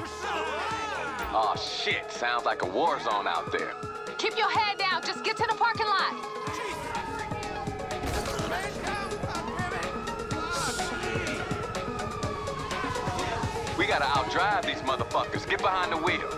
Oh shit, sounds like a war zone out there. Keep your head down, just get to the parking lot. We gotta outdrive these motherfuckers. Get behind the wheel.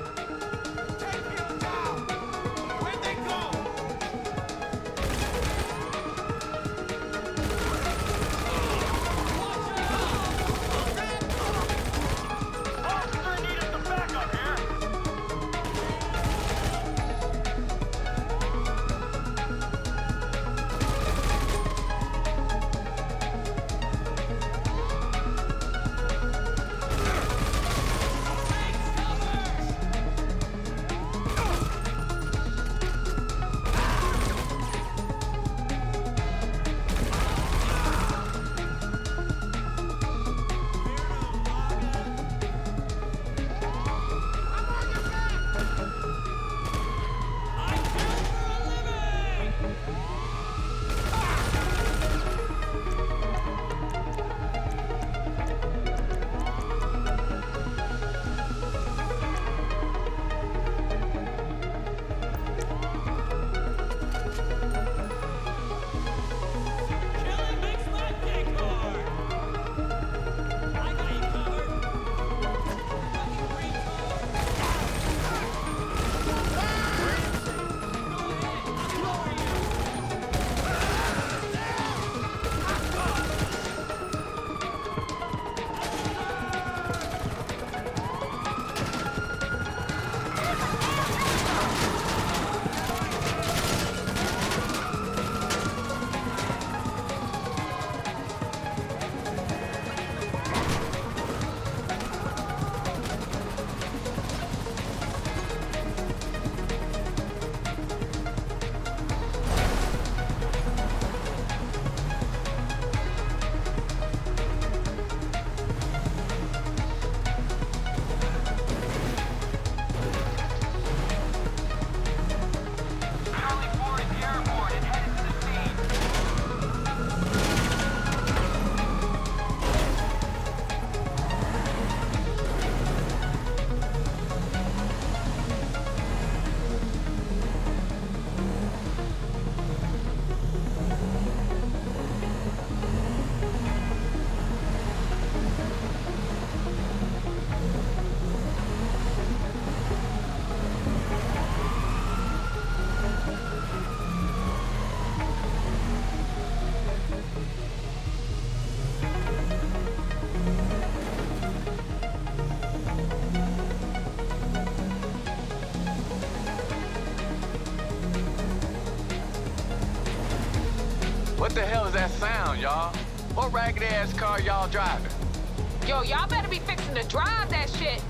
What the hell is that sound, y'all? What ragged-ass car y'all driving? Yo, y'all better be fixing to drive that shit.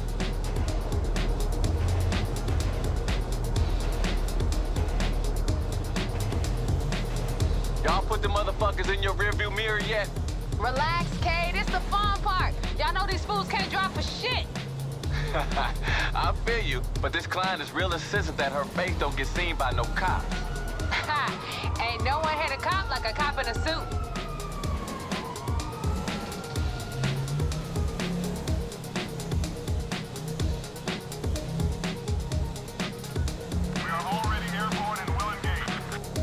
Y'all put the motherfuckers in your rearview mirror yet? Relax, Kay. This the fun part. Y'all know these fools can't drive for shit. I feel you, but this client is real insistent that her face don't get seen by no cops. Ain't no one hit a cop like a cop in a suit. We are already airborne and will engage.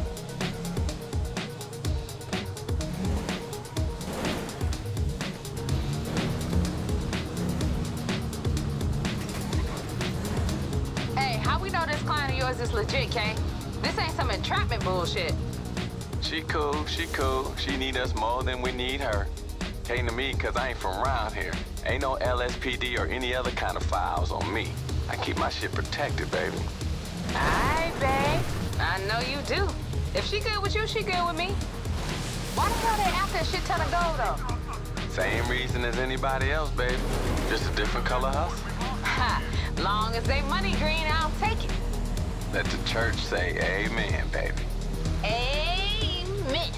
Hey, how we know this client of yours is legit, Kay? This ain't some entrapment bullshit. She cool, she cool. She need us more than we need her. Came to me cause I ain't from around here. Ain't no LSPD or any other kind of files on me. I keep my shit protected, baby. Aight, babe. I know you do. If she good with you, she good with me. Why the hell they after a shit ton of gold, though? Same reason as anybody else, baby. Just a different color hustle. Ha! Long as they money green, I'll take it. Let the church say amen, baby. Amen.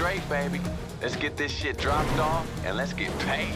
straight, baby. Let's get this shit dropped off and let's get paid.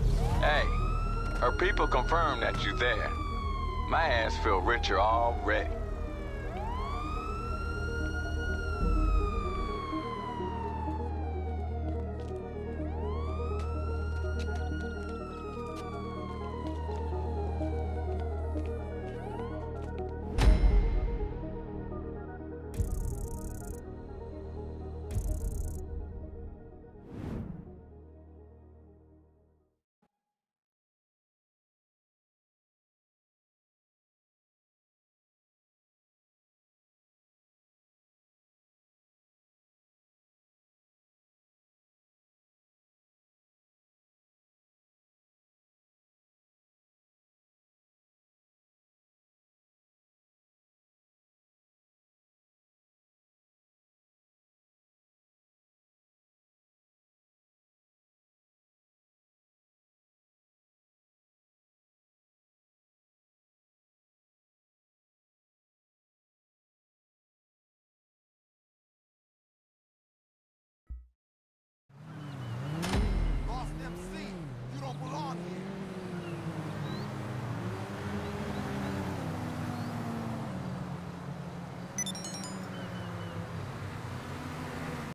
Her people confirm that you're there. My ass feel richer already.